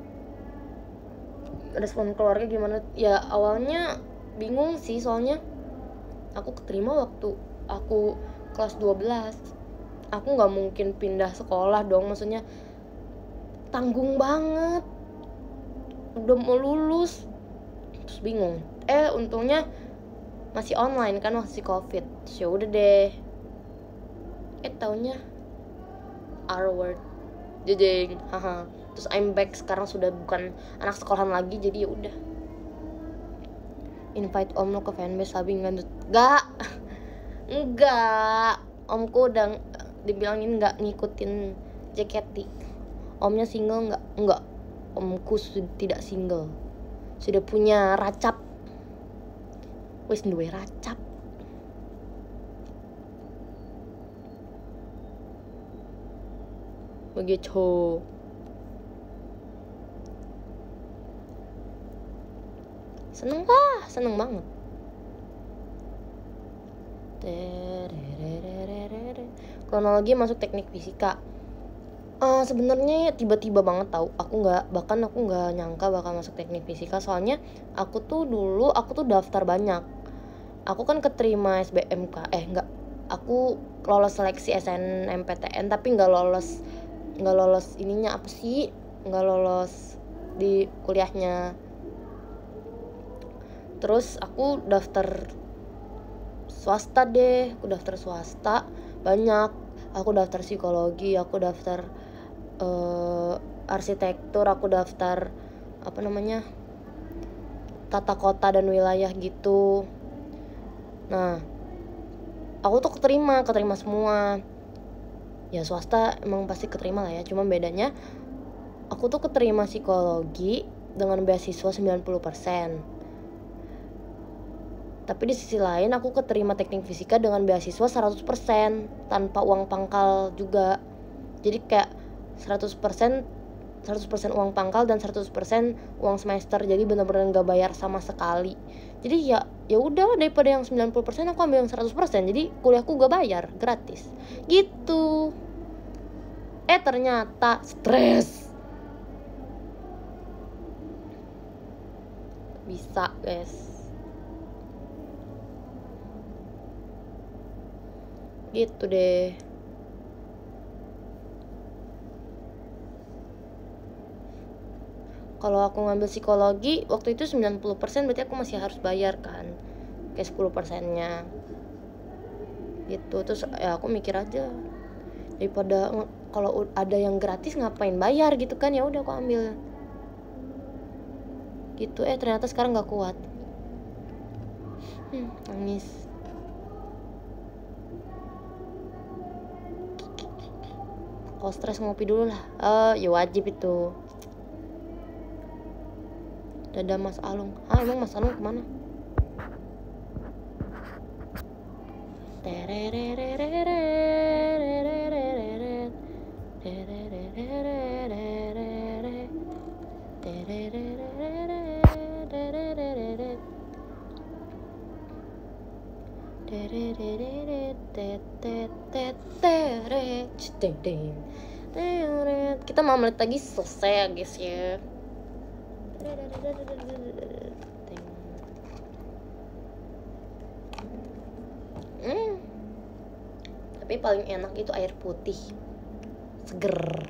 Respon keluarga gimana? Ya awalnya bingung sih, soalnya aku keterima waktu aku kelas 12. Aku nggak mungkin pindah sekolah dong, maksudnya tanggung banget, udah mau lulus. Terus bingung. Untungnya masih online kan, masih covid. Ya udah deh. Taunya R-word, jejeng, haha. Terus I'm back, sekarang sudah bukan anak sekolahan lagi, jadi ya udah. Invite om lo ke fanbase Sabi Ngandut. Enggak. Omku udah dibilangin nggak ngikutin JKT. Omnya single nggak. Omku tidak single, sudah punya racap. Wis duwe racap. Begitu. Seneng banget. Kronologi masuk teknik fisika. Sebenarnya tiba-tiba banget tahu. Aku nggak nyangka bakal masuk teknik fisika. Soalnya aku tuh daftar banyak. Aku kan keterima SBMK. Aku lolos seleksi SNMPTN tapi nggak lolos ininya apa sih? Nggak lolos di kuliahnya. Terus aku daftar swasta banyak. Aku daftar psikologi, aku daftar arsitektur, aku daftar tata kota dan wilayah gitu. Nah, aku tuh keterima semua. Ya swasta emang pasti keterima lah ya, cuma bedanya aku tuh keterima psikologi dengan beasiswa 90%. Tapi di sisi lain aku keterima teknik fisika dengan beasiswa 100% tanpa uang pangkal juga. Jadi kayak 100% uang pangkal dan 100% uang semester. Jadi benar-benar enggak bayar sama sekali. Jadi ya udah daripada yang 90% aku ambil yang 100%. Jadi kuliahku gak bayar, gratis. Gitu. Ternyata stres. Bisa, guys. Gitu deh. Kalau aku ngambil psikologi waktu itu 90%, berarti aku masih harus bayar kan, kayak 10%-nya gitu. Terus ya aku mikir aja, daripada kalau ada yang gratis ngapain bayar gitu kan, ya udah aku ambil gitu. Ternyata sekarang nggak kuat. Nangis. Kalau stres ngopi dulu lah. Ya wajib itu. Dadah Mas Alung. Emang Mas Alung kemana? Kita 5 menit lagi selesai ya guys ya. Tapi paling enak itu air putih, seger.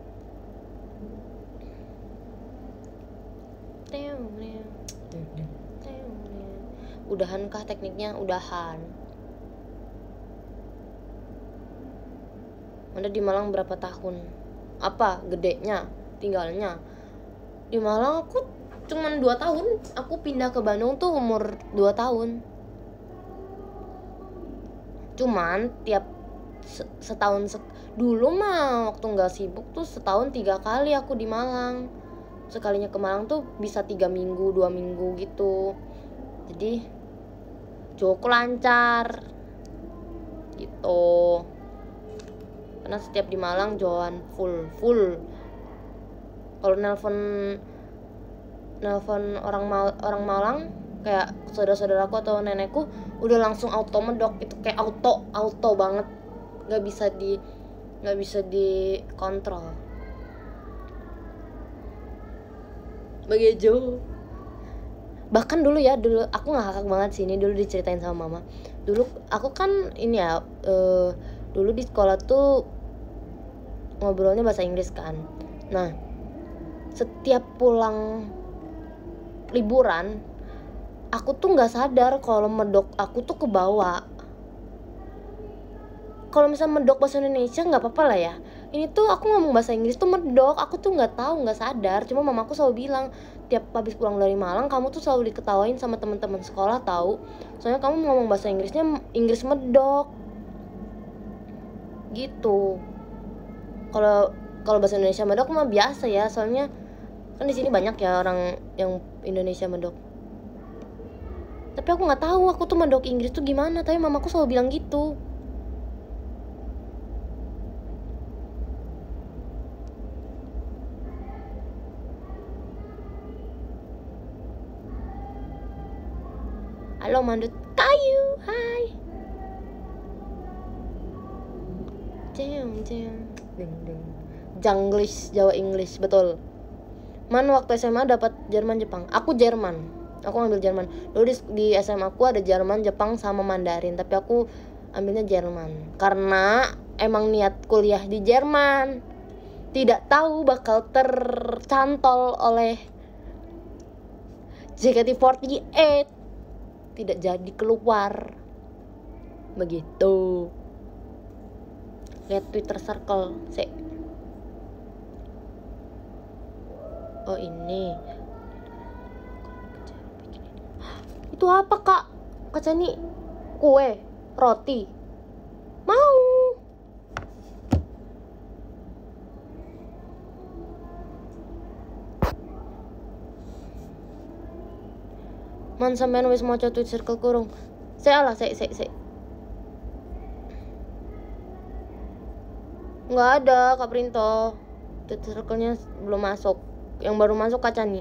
Udahan kah tekniknya? Udahan. Anda di Malang berapa tahun? Apa gedenya tinggalnya? Di Malang aku cuman 2 tahun. Aku pindah ke Bandung tuh umur 2 tahun. Cuman tiap setahun dulu mah waktu nggak sibuk tuh setahun 3 kali aku di Malang. Sekalinya ke Malang tuh bisa 3 minggu 2 minggu gitu. Jadi cukup lancar gitu. Karena setiap di Malang jalan full. Kalau nelpon orang Malang kayak saudara-saudaraku atau nenekku udah langsung auto medok. Itu kayak auto banget, nggak bisa dikontrol. Begitu. Bahkan dulu aku ngakak banget sih, ini dulu diceritain sama mama. Dulu aku kan ini ya, dulu di sekolah tuh ngobrolnya bahasa Inggris kan. Nah, setiap pulang liburan aku tuh nggak sadar kalau medok aku tuh kebawa. Kalau misalnya medok bahasa Indonesia nggak apa-apa lah ya. Ini tuh aku ngomong bahasa Inggris tuh medok, aku tuh nggak tahu, nggak sadar. Cuma mamaku selalu bilang tiap habis pulang dari Malang kamu tuh selalu diketawain sama teman-teman sekolah tahu. Soalnya kamu ngomong bahasa Inggrisnya Inggris medok. gitu. Kalau bahasa Indonesia medok mah biasa ya, soalnya kan di sini banyak ya orang yang Indonesia medok. Tapi aku nggak tahu aku tuh medok Inggris tuh gimana, tapi mamaku selalu bilang gitu. Halo mandut kayu, hai. Deng. Janglish, Jawa English, betul. Man waktu SMA dapat Jerman Jepang. Aku Jerman. Aku ambil Jerman. Dulu di SMA aku ada Jerman, Jepang sama Mandarin, tapi aku ambilnya Jerman karena emang niat kuliah di Jerman. Tidak tahu bakal tercantol oleh JKT48. Tidak jadi keluar. Begitu. Lihat Twitter circle, sih. Oh ini. Itu apa kak? Kak Cani, kue, roti. Mau. Man sampean wis maca tweet circle kurung. Saya nggak ada Kak Printo. Tweet circle-nya belum masuk. Yang baru masuk Kak Cani.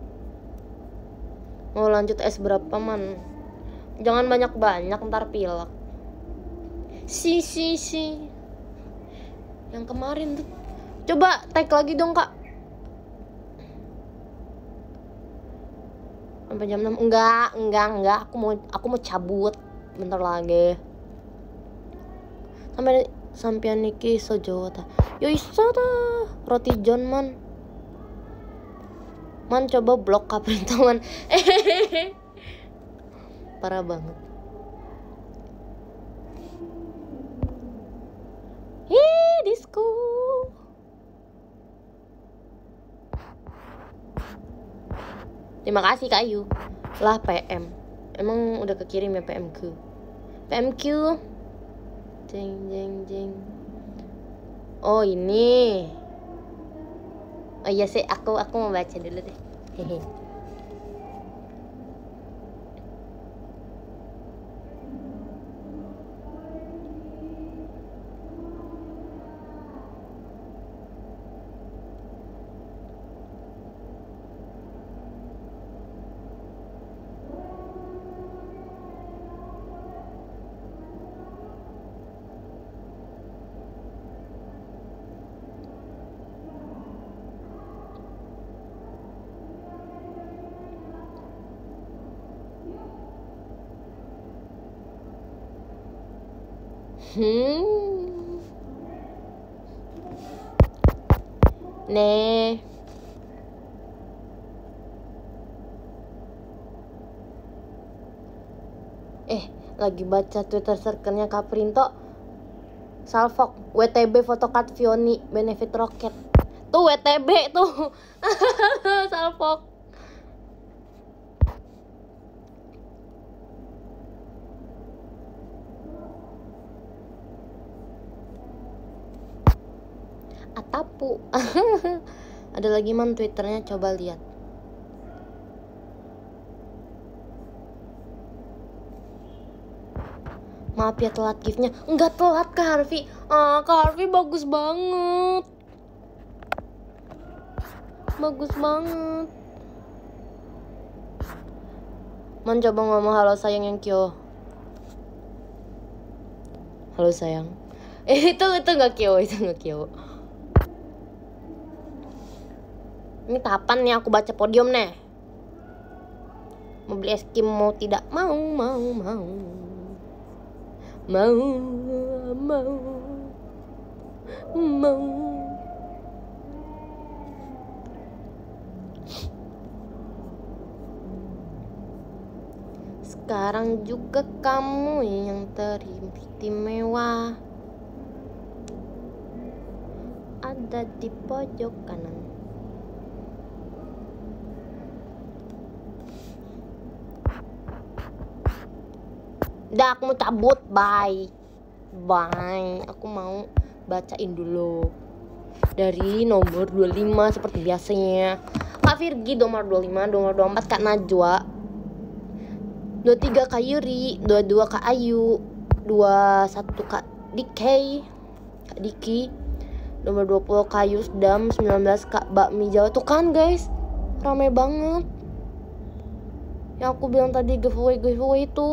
Mau lanjut S berapa man? Jangan banyak-banyak ntar pilek. Si yang kemarin tuh. Coba tag lagi dong kak. Sampai jam 6. Enggak. Aku mau cabut bentar lagi. Sampai Niki Sojo ta. Yo iso ta. Roti John man. Man coba blok Kak Printo man. Parah banget. Disco. Terima kasih Kak Ayu. Lah PM. Emang udah kekirim ya PMQ. Jeng. Oh ini. Oh iya sih, aku mau baca dulu deh. Hehe. Nih. Lagi baca Twitter circle-nya Kak Printo. Salfok, WTB Photocard Vioni Benefit Rocket. Tuh WTB tuh. Salfok. Atapu. Ada lagi man Twitternya, coba lihat. Maaf ya telat giftnya. Enggak telat Kak Harvey. Kak Harvey bagus banget. Man coba ngomong halo sayang yang Kyo. Halo sayang. Itu nggak Kyo. Ini kapan nih aku baca podium nih? Mau beli es krim mau tidak? Mau. Sekarang juga kamu yang teristimewa ada di pojok kanan. Udah aku mau cabut, bye. Aku mau bacain dulu. Dari nomor 25 seperti biasanya Kak Virgi, nomor 25, nomor 24 Kak Najwa, 23 Kak Yuri, 22 Kak Ayu, 21 Kak Diki, nomor 20 Kak Yusdam, 19 Kak Bakmi Jawa. Tuh kan guys, rame banget. Yang aku bilang tadi giveaway itu.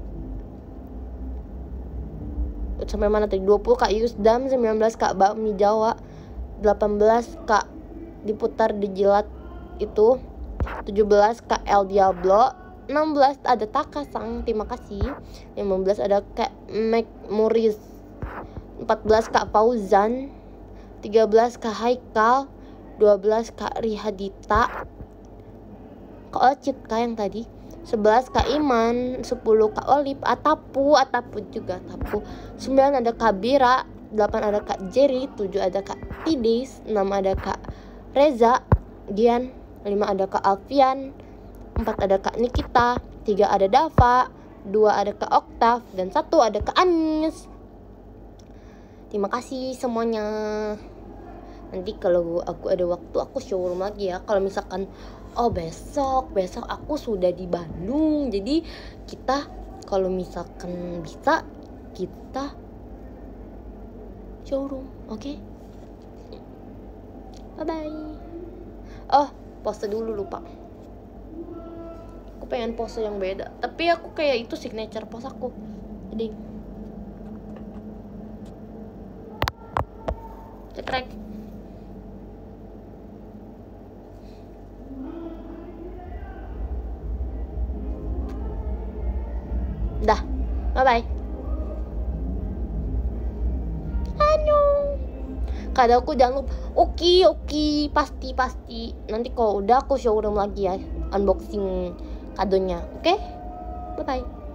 Sampai mana tadi? 20 Kak Yusdam, 19 Kak Bakmi Jawa, 18 Kak Diputar Dijilat itu, 17 Kak El Diablo, 16 ada Takasang, terima kasih. 15 ada Kak Muris, 14 Kak Fauzan, 13 Kak Haikal, 12 Kak Rihadita, Kak Ocit Kak yang tadi, 11 Kak Iman, 10 Kak Olip, Atapu juga Atapu, 9 ada Kak Bira, 8 ada Kak Jerry, 7 ada Kak Tidis, 6 ada Kak Reza Gian, 5 ada Kak Alfian, 4 ada Kak Nikita, 3 ada Dava, 2 ada Kak Oktav, dan 1 ada Kak Anies. Terima kasih semuanya. Nanti kalau aku ada waktu aku showroom lagi ya. Kalau misalkan besok aku sudah di Bandung, jadi kita kalau misalkan bisa kita showroom, oke? Bye bye. Pose dulu lupa. Aku pengen pose yang beda, tapi aku kayak itu signature pose aku. Jadi cekrek. Dah, bye bye. Kadang aku jangan lupa. Oke, pasti. Nanti kalau udah aku showroom lagi ya, unboxing kadonya. Oke? Bye bye.